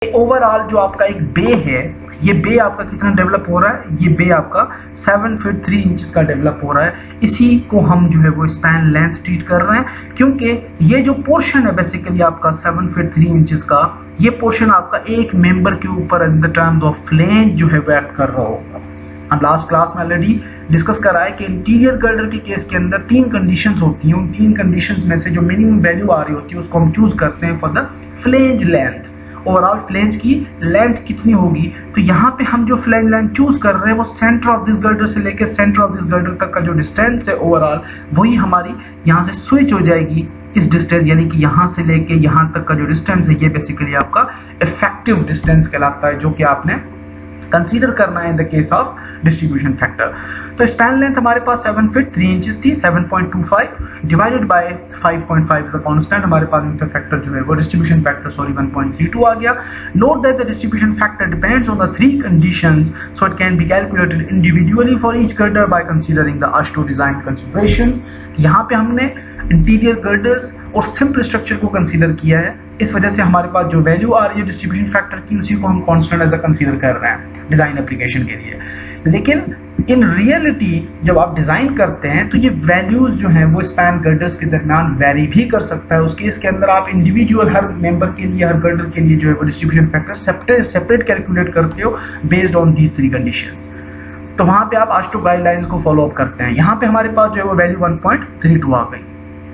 Overall जो आपका एक बे है, ये बे आपका कितना डेवलप हो रहा है, ये बे आपका 7 फीट 3 इंचेस का डेवलप हो रहा है। इसी को हम जो है वो स्पैन लेंथ ट्रीट कर रहे हैं, क्योंकि ये जो पोर्शन है बेसिकली आपका 7 फीट 3 इंचेस का, ये पोर्शन आपका एक मेंबर के ऊपर in the terms of flange जो है वो एक्ट कर रहा होगा। हम लास्ट क्लास में ऑलरेडी डिस्कस करा है कि इंटीरियर गर्डर के केस के अंदर 3 कंडीशंस होती हैं। उन 3 कंडीशंस में से जो मिनिमम वैल्यू आ रही होती है उसको हम चूज करते हैं for the flange length. Overall flange की लेंथ कितनी होगी, तो यहाँ पे हम जो फ्लेंज लेंथ चूज कर रहे हैं वो सेंटर ऑफ दिस गर्डर से लेके सेंटर ऑफ दिस गर्डर तक का जो डिस्टेंस है ओवरऑल, वही हमारी यहाँ से स्विच हो जाएगी इस डिस्टेंस, यानी कि यहाँ से लेके यहाँ तक का जो डिस्टेंस है ये बेसिकली आपका इफेक्टिव डिस्टेंस कहलाता है, जो कि आपने कंसीडर करना है in the case of distribution factor. तो स्पैन लेंथ हमारे पास 7 फीट 3 इंचेस थी, 7.25 divided by 5.5 is the constant. हमारे पास इनका फैक्टर जो है वो डिस्ट्रीब्यूशन फैक्टर 1.32 आ गया। Note that the distribution factor depends on the 3 conditions, so it can be calculated individually for each girder by considering the AASHTO design considerations. यहाँ पे हमने इंटीरियर गर्डर्स और सिंपल स्ट्रक्चर को कंसीडर किया है, इस वजह से हमारे पास जो वैल्यू आ रही है डिस्ट्रीब्यूशन फैक्टर की उसी को हम कांस्टेंट एज अ कंसीडर कर रहे हैं डिजाइन एप्लीकेशन के लिए। लेकिन इन रियलिटी जब आप डिजाइन करते हैं तो ये वैल्यूज जो हैं वो स्पैन गर्डर्स के दरमियान वेरी भी कर सकता है। उस केस के अंदर आप इंडिविजुअल हर मेंबर के लिए, हर गर्डर के लिए जो है वो डिस्ट्रीब्यूशन फैक्टर सेपरेट कैलकुलेट करते हो बेस्ड ऑन दीज 3 कंडीशंस। तो वहां पे आप AASHTO गाइडलाइंस को फॉलो अप करते हैं। यहाँ पे हमारे पास जो है वो वैल्यू 1.32 आ गई।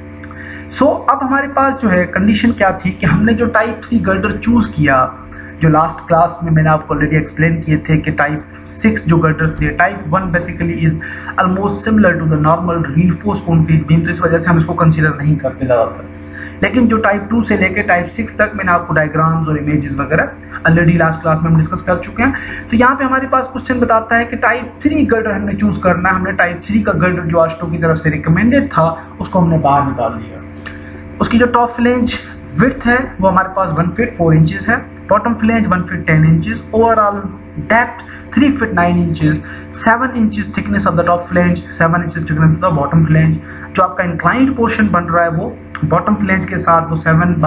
सो अब हमारे पास जो है कंडीशन क्या थी कि हमने जो टाइप 3 गर्डर चूज किया, जो लास्ट क्लास में मैंने आपको ऑलरेडी एक्सप्लेन किए थे कि टाइप 6 जो गर्डर्स थे, type 1 basically is almost similar to the normal reinforce concrete beam, तो इस वजह से हम इसको कंसीडर नहीं करते ज़्यादातर। लेकिन जो टाइप 2 से लेकर टाइप 6 तक मैंने आपको डायग्राम्स और इमेजेस वगैरह ऑलरेडी लास्ट क्लास में हम डिस्कस कर चुके हैं। तो यहाँ पे हमारे पास क्वेश्चन बताता है कि टाइप 3 गर्डर हमने चूज करना है। हमने टाइप 3 का गर्डर जो AASHTO की तरफ से रिकमेंडेड था उसको हमने बाहर निकाल लिया। उसकी जो टॉप फ्लेंज विड्थ है वो हमारे पास 1 फीट 4 इंचेस है, bottom flange 1 feet 10 inches, overall depth 3 feet 9 inches, 7 inches thickness of the top flange, 7 inches thickness of the bottom flange. जो आपका इंक्लाइंड पोर्शन बन रहा है वो बॉटम फ्लेंज के साथ वो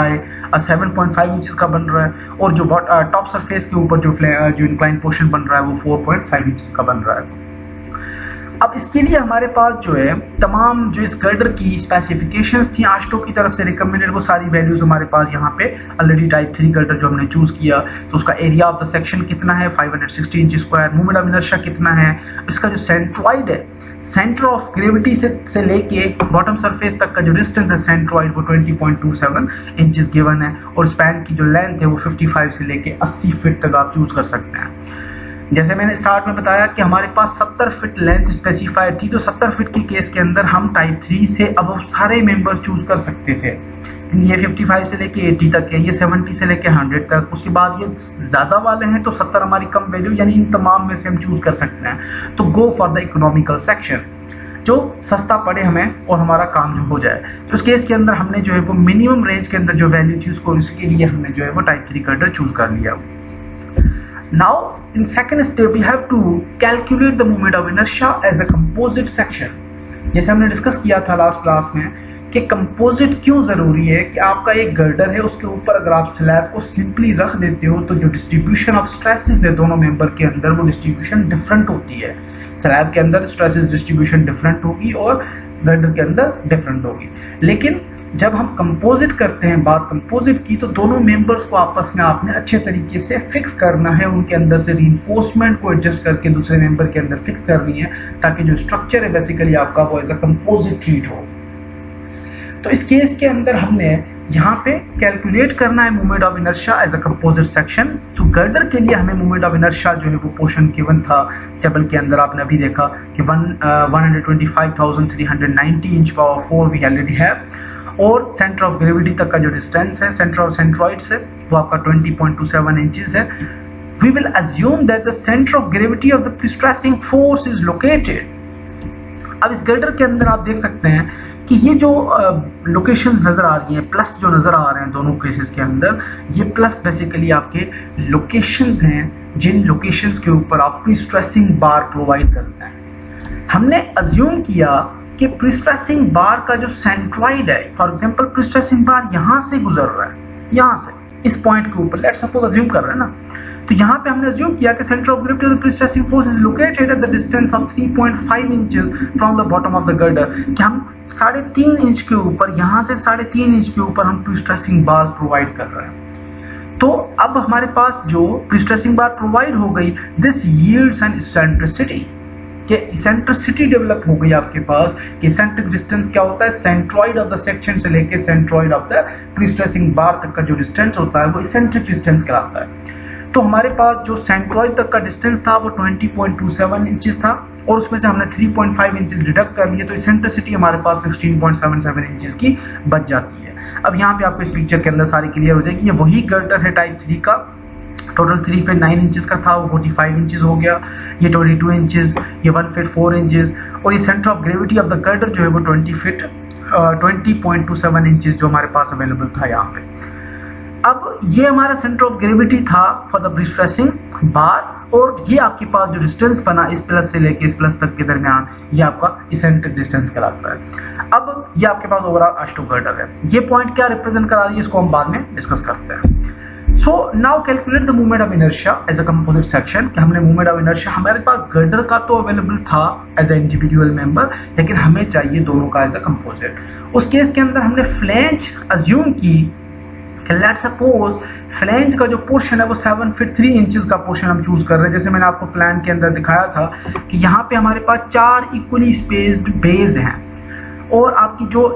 7.5 इंचेस का बन रहा है, और जो टॉप सरफेस के ऊपर जो इंक्लाइंड पोर्शन बन रहा है वो 4.5 इंचेस का बन रहा है। अब इसके लिए हमारे पास जो है तमाम जो इस गर्डर की स्पेसिफिकेशंस थी AASHTO की तरफ से रिकमेंडेड, वो सारी वैल्यूज हमारे पास यहाँ पे ऑलरेडी टाइप 3 गर्डर जो हमने चूज किया। तो उसका एरिया ऑफ द सेक्शन कितना है 560 inch square, movement of inertia कितना है, इसका जो सेंट्रॉइड है, सेंटर ऑफ ग्रेविटी से लेके बॉटम सरफेस तक का जो डिस्टेंस है सेंट्रॉइड वो 20.27 इंचेस गिवन है, और स्पैन की जो लेंथ है वो 55 से लेके 80 फीट तक आप चूज कर सकते हैं। जैसे मैंने स्टार्ट में बताया कि हमारे पास 70 फीट लेंथ स्पेसिफाइड थी, तो 70 फीट के केस के अंदर हम टाइप 3 से अब सारे मेंबर्स चूज कर सकते थे। ये 55 से लेके 80 तक है, ये 70 से लेके 100 तक, उसके बाद ये ज्यादा वाले हैं तो 70 हमारी कम वैल्यू, यानी इन तमाम में से हम चूज कर सकते हैं। तो go for the economical section, जो सस्ता पड़े हमें और हमारा काम जो हो जाए। तो उस केस के अंदर हमने जो है वो मिनिमम रेंज के अंदर जो वैल्यू थी उसको, इसके लिए हमने जो है वो टाइप 3 गर्डर चूज कर लिया। Now in second step we have to calculate the moment of inertia as a composite section। जैसे हमने डिस्कस किया था लास्ट क्लास में कि कंपोजिट क्यों जरूरी है, कि आपका एक गर्डर है उसके ऊपर अगर आप स्लैब को सिंपली रख देते हो तो जो डिस्ट्रीब्यूशन ऑफ स्ट्रेसेस है दोनों मेंबर के अंदर वो डिस्ट्रीब्यूशन डिफरेंट होती है। स्लैब के अंदर स्ट्रेसेस डिस्ट्रीब्यूशन डिफरेंट होगी और गर्डर के अंदर डिफरेंट होगी। लेकिन जब हम कंपोजिट करते हैं बात कंपोजिट की, तो दोनों मेंबर्स को आपस में आपने अच्छे तरीके से फिक्स करना है, उनके अंदर से रीइंफोर्समेंट को एडजस्ट करके दूसरे मेंबर के अंदर फिक्स करनी है, ताकि जो स्ट्रक्चर है बेसिकली आपका वो एज अ कंपोजिट ट्रीट हो। तो इस केस के अंदर हमने यहाँ पे कैलकुलेट करना है moment of inertia as a composite section. तो गर्डर के लिए हमें मोमेंट ऑफ इनर्शिया जो है वो पोर्शन गिवन था टेबल के अंदर, आपने अभी देखा कि 125,390 इंच पावर 4 वी ऑलरेडी है, और सेंटर ऑफ ग्रेविटी तक का जो डिस्टेंस है सेंटर ऑफ सेंट्रॉइड से वो आपका 20.27 इंचेस है। We will assume that the centre of gravity of the prestressing force is located. अब इस गर्डर के अंदर आप देख सकते हैं कि ये जो लोकेशंस नजर आ रही हैं, प्लस जो नजर आ रहे हैं दोनों केसेस के अंदर, ये प्लस बेसिकली आपके लोकेशंस हैं जिन लोकेशंस के ऊपर आप प्रीस्ट्रेसिंग बार प्रोवाइड करते हैं। हमने अज्यूम किया कि प्रीस्ट्रेसिंग बार का जो सेंट्रॉइड है, फॉर एग्जांपल प्रीस्ट्रेसिंग बार यहाँ से गुजर रहा है, यहाँ से, इस पॉइंट के ऊपर, लेट्स सपोज अज्यूम कर रहे हैं ना, तो यहाँ पे हमने अज्यूम किया कि centre of gravity of the prestressing force is located at the distance of 3.5 inches from the bottom of the girder, कि हम 3.5 इंच के ऊपर, यहाँ से 3.5 इंच के ऊपर हम प्रीस्ट्रेसिंग बार्स प्रोवाइड कर रहे हैं। तो अब हमारे पास जो प्रीस्ट्रेसिंग बार प्रोवाइड हो गई, दिस यील्ड्स एन इसेंट्रिसिटी, कि इसेंट्रिसिटी डेवलप हो गई आपके पास, कि इसेंट्रिक डिस्टेंस क्या होता है, सेंट्रॉइड ऑफ द सेक्शन से लेके centroid of the prestressing bar तक का जो डिस्टेंस होता है वो इसेंट्रिक डिस्टेंस कहलाता है। तो हमारे पास जो सेंट्रॉइड तक का डिस्टेंस था वो 20.27 इंचेस था, और उसमें से हमने 3.5 इंचेस डिडक्ट कर लिए, तो इसेंट्रिसिटी हमारे पास 16.77 इंचेस की बच जाती है। अब यहाँ पे आपको इस पिक्चर के अंदर सारी क्लियर हो जाएगी। ये वही गर्डर है टाइप 3 का, टोटल 3 फीट 9 इंचेस का था, वो 45 इंचेस हो गया, ये 22 इंचेस, ये 1 फीट 4 इंचेस, और ये centre of gravity of the girder जो है वो 20.27 इंचेस जो हमारे पास अवेलेबल था यहाँ पे। अब ये हमारा सेंटर ऑफ ग्रेविटी था फॉर द प्रीस्ट्रेसिंग बार, और ये आपके पास जो डिस्टेंस बना इस प्लस से लेके इस प्लस तक के दरमियान, ये आपका इसेंट्रिक डिस्टेंस कहलाता है। अब ये आपके पास ओवरऑल आस्टो गर्डर है। ये पॉइंट क्या रिप्रेजेंट करा रही है इसको हम बाद में डिस्कस करते हैं। So now calculate the moment of inertia as a composite section, कि हमने मोमेंट ऑफ इनर्शिया, हमारे पास गर्डर का तो अवेलेबल था एज ए इंडिविजुअल मेंबर, लेकिन हमें चाहिए दोनों का एज अ कंपोजिट। उस केस के अंदर हमने फ्लैंज अज्यूम की, लेट्स सपोज फ्लैंज का जो पोर्शन है वो 7 फीट 3 इंचेस का पोर्शन हम चूज कर रहे हैं। जैसे मैंने आपको प्लान के अंदर दिखाया था कि यहाँ पे हमारे पास 4 इक्वली स्पेस्ड बेज हैं, और आपकी जो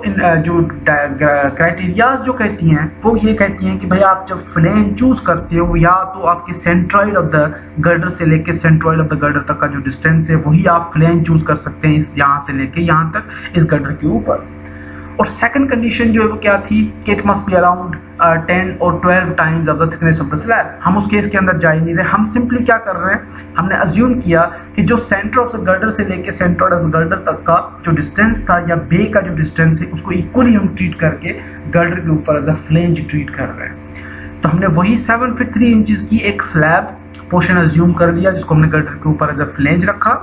क्राइटेरियाज जो कहती हैं वो ये कहती हैं कि भाई आप जब फ्लैंज चूज करते हो, या तो आपके सेंट्रॉइड ऑफ द गर्डर से लेके सेंट्रॉइड ऑफ द गर्डर तक का जो डिस्टेंस है वही आप फ्लैंज चूज कर सकते हैं, इस यहाँ से लेके यहाँ तक इस गर्डर के ऊपर। और सेकंड कंडीशन जो है वो क्या थी कि इट मस्ट बी अराउंड 10 और 12 times of the thickness of the slab. हम उस केस के अंदर जा ही नहीं रहे, हम सिंपली क्या कर रहे हैं, हमने अज्यूम किया कि जो सेंटर ऑफ द गर्डर से लेके सेंटर ऑफ द गर्डर तक का जो डिस्टेंस था या बे का जो डिस्टेंस है उसको इक्वली हम ट्रीट करके गर्डर के ऊपर एज अ फ्लैंज ट्रीट कर रहे हैं। तो हमने वही 7 फीट 3 इंचेस की एक स्लैब पोर्शन अज्यूम कर लिया जिसको हमने गर्डर के ऊपर एज अ फ्लैंज रखा,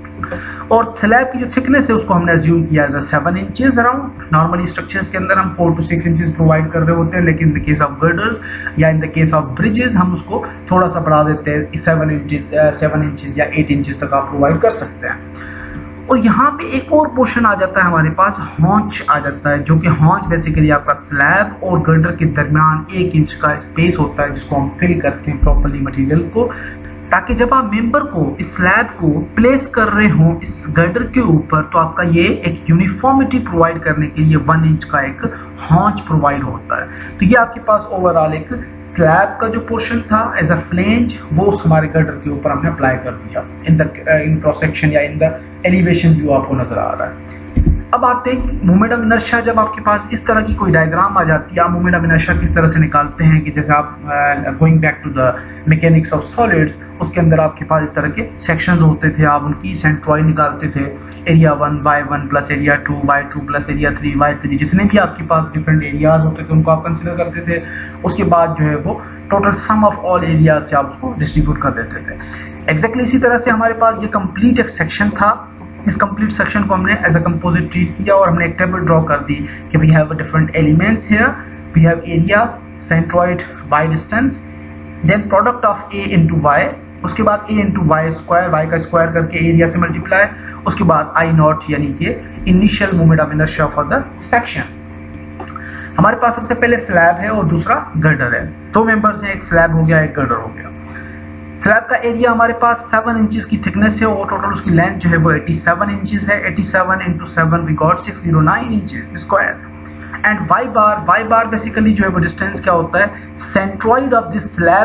और स्लैब की जो थिकनेस है उसको हमने अज्यूम किया as 7 inches around. Normally structures के अंदर हम 4 to 6 इंचेस प्रोवाइड कर रहे होते हैं, लेकिन in the case of girders या in the case of bridges हम उसको थोड़ा सा बढ़ा देते हैं, 7 इंचेस या 8 इंचेस तक आप प्रोवाइड कर सकते हैं। और यहाँ पे एक और पोर्शन आ जाता है हमारे पास, हॉन्च आ जाता है, जो कि हॉन्च बेसिकली आपका स्लैब और गर्डर के दरमियान 1 इंच का स्पेस होता है जिसको हम फिल करते हैं प्रॉपर्ली मटेरियल को, ताकि जब आप मेंबर को इस स्लैब को प्लेस कर रहे हो इस गर्डर के ऊपर तो आपका ये एक यूनिफॉर्मिटी प्रोवाइड करने के लिए 1 इंच का एक हॉन्च प्रोवाइड होता है। तो ये आपके पास ओवरऑल एक स्लैब का जो पोर्शन था एज अ फ्लैंज वो उस हमारे गर्डर के ऊपर हमने अप्लाई कर दिया इन क्रॉस सेक्शन या इन द एलिवेशन व्यू आपको नजर आ रहा है। अब आते हैं मोमेंट ऑफ इनर्शिया। जब आपके पास इस तरह की कोई डायग्राम आ जाती है, आप मोमेंट ऑफ इनर्शिया किस तरह से निकालते हैं कि जैसे आप going back to the mechanics of solids, उसके अंदर आपके पास इस तरह के सेक्शंस होते थे, आप उनकी सेंट्रॉइड निकालते थे, area 1 y1 plus area 2 y2 plus area 3 y3, जितने भी आपके पास डिफरेंट एरियाज होते थे उनको आप कंसिडर करते थे। उसके बाद जो है वो total sum of all areas से आप उसको डिस्ट्रीब्यूट कर देते थे। एग्जैक्टली इसी तरह से हमारे पास ये कंप्लीट एक सेक्शन था। इस कंप्लीट सेक्शन को हमने एज अ कंपोजिट ट्रीट किया और हमने एक टेबल ड्रॉ कर दी कि we have different elements here, we have area, centroid, y distance, then product of a into y, उसके बाद a into Y square, y का स्क्वायर करके एरिया से मल्टीप्लाई, उसके बाद I नॉट यानी कि initial moment of inertia for the section. हमारे पास सबसे पहले स्लैब है और दूसरा गर्डर है, 2 मेंबर्स हैं, एक स्लैब हो गया एक गर्डर हो गया। स्लैब का एरिया हमारे पास 7 इंचेस की थिकनेस है और टोटल उसकी लेंथ जो है वो 87 इंचेस है। 87 into 7 we got 609 inches square. And y bar basically जो है वो डिस्टेंस क्या होता है, सेंट्रॉइड ऑफ दिस स्लैब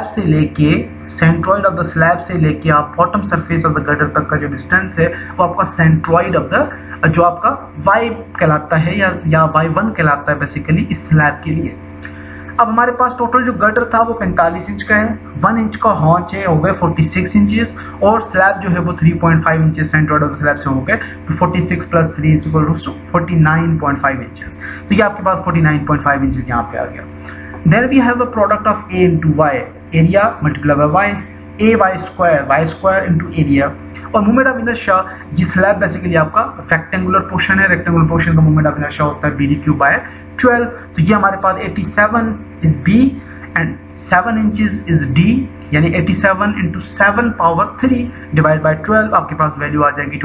से लेके आप bottom surface of the girder तक का जो डिस्टेंस है वो आपका सेंट्रॉइड ऑफ द जो आपका y कहलाता है या y1 कहलाता है बेसिकली इस स्लैब के लिए। अब हमारे पास टोटल जो गर्डर था वो 45 इंच का है, 1 इंच का हॉन्च है, हो गए 46 इंचेस, और स्लैब जो है वो 3.5 inches centroid of the slab से हो गए, तो 46 plus 3 is equal to 49.5 inches. तो ये आपके पास 49.5 इंचेस यहाँ पे आ गया। Then we have a product of a into Y, area multiply by y, a y square into area, और मोमेंट ऑफ इनर्शिया ये स्लैब बेसिकली आपका रेक्टेंगुलर पोर्शन है, रेक्टेंगुलर पोर्शन का मोमेंट ऑफ इनर्शिया होता है BD³ बाय 12। तो ये हमारे पास 87 is B, and 7 inches is D, यानी 87 इंटू 7 पावर 3 डिवाइड बाई 12, आपके पास वैल्यू आ जाएगी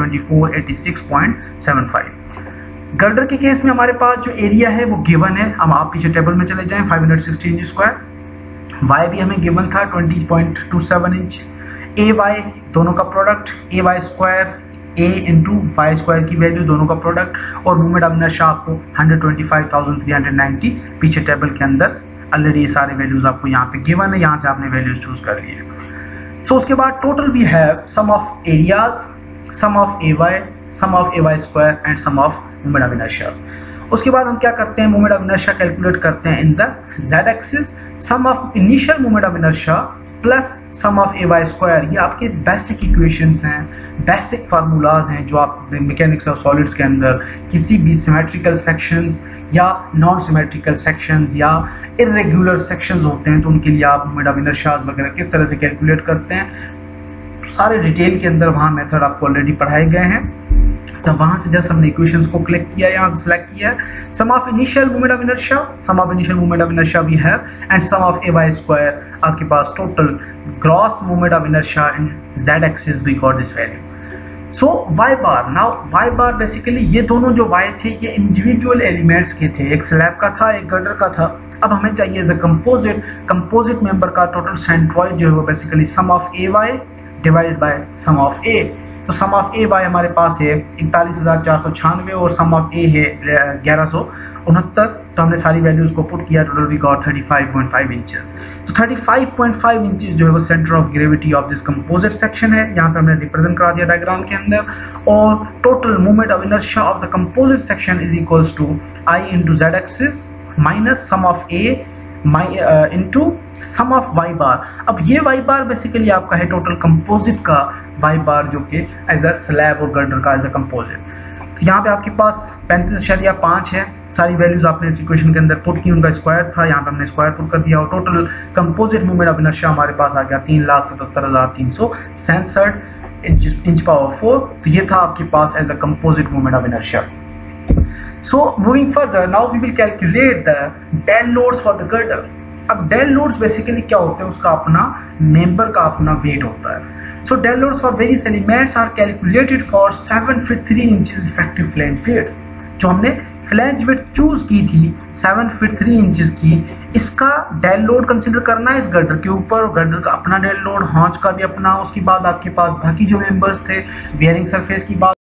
2486.75। गर्डर के केस में हमारे पास जो एरिया है वो गिवन है, हम आप पीछे टेबल में चले जाएं, 560 इंच स्क्वायर। वाई भी हमें गिवन था 20.27 इंच। ए वाई दोनों का product, A Y square A into Y square की वैल्यू दोनों का प्रोडक्ट, और मोमेंट ऑफ इनर्शिया आपको 125,390 पीछे टेबल के अंदर ऑलरेडी ये सारे वैल्यूज आपको यहाँ पे गिवन है, यहाँ से आपने वैल्यूज चूज कर लिए। सो उसके बाद total we have sum of areas, sum of A Y, sum of A Y square and sum of moment of inertia. उसके बाद हम क्या करते हैं, मोमेंट ऑफ इनर्शिया कैलकुलेट करते हैं in the Z axis, sum of initial moment of inertia plus sum of A Y square. ये आपके बेसिक इक्वेशंस हैं, बेसिक फार्मूलाज हैं जो आप मैकेनिक्स ऑफ सॉलिड्स के अंदर किसी भी सिमेट्रिकल सेक्शंस या नॉन सिमेट्रिकल सेक्शंस या इरेगुलर सेक्शंस होते हैं तो उनके लिए आप मोमेंट ऑफ इनर्शिया वगैरह किस तरह से कैलकुलेट करते हैं, सारे डिटेल के अंदर वहाँ मेथड आपको ऑलरेडी पढ़ाए गए हैं। तो वहां से जस्ट हमने इक्वेशंस को क्लिक किया, यहाँ से सिलेक्ट किया, sum of initial moment of inertia, sum of initial moment of inertia we have and sum of A Y square, आपके पास total gross moment of inertia in Z axis we got this value. So Y bar, now Y bar basically ये दोनों जो Y थे ये individual elements के थे, एक स्लैब का था एक गर्डर का था। अब हमें चाहिए एज अ कंपोजिट मेंबर का टोटल सेंट्रॉइड जो है वो basically sum of A Y divided by sum of A. तो सम ऑफ ए वाई हमारे पास है 41,496 और सम ऑफ ए है 1169। तो हमने सारी वैल्यूज को पुट किया, टोटल वी गॉट 35.5 इंचेस। तो 35.5 इंचेस जो है वो centre of gravity of this composite section है, यहाँ पे हमने रिप्रेजेंट करा दिया डायग्राम के अंदर। और total moment of inertia of the composite section is equals to I into Z axis minus sum of A into sum of Y bar. अब ये वाई बार बेसिकली आपका है टोटल कंपोजिट का वाई बार जो कि as a slab और girder का as a composite. तो यहाँ पे आपके पास 35.5 है, सारी वैल्यूज आपने इस इक्वेशन के अंदर पुट की, उनका स्क्वायर था, यहाँ पे हमने स्क्वायर पुट कर दिया और total composite movement of inertia हमारे पास आ गया 3,77,367 इंच पावर 4। तो ये था आपके पास as a composite movement of inertia. So moving further, now we will calculate the del loads for the girder. अब del loads basically क्या होते हैं, उसका अपना मेंबर का अपना वेट होता है। So del loads for various elements are calculated for 7 feet 3 inches effective flange width। जो हमने फ्लैंज विड्थ चूज की थी 7 फीट 3 इंचेस की, इसका डेल लोड कंसीडर करना है इस गर्डर के ऊपर, गर्डर का अपना डेल लोड, हॉन्च का भी अपना, उसके बाद आपके पास बाकी जो मेंबर्स थे, बियरिंग सरफेस की बात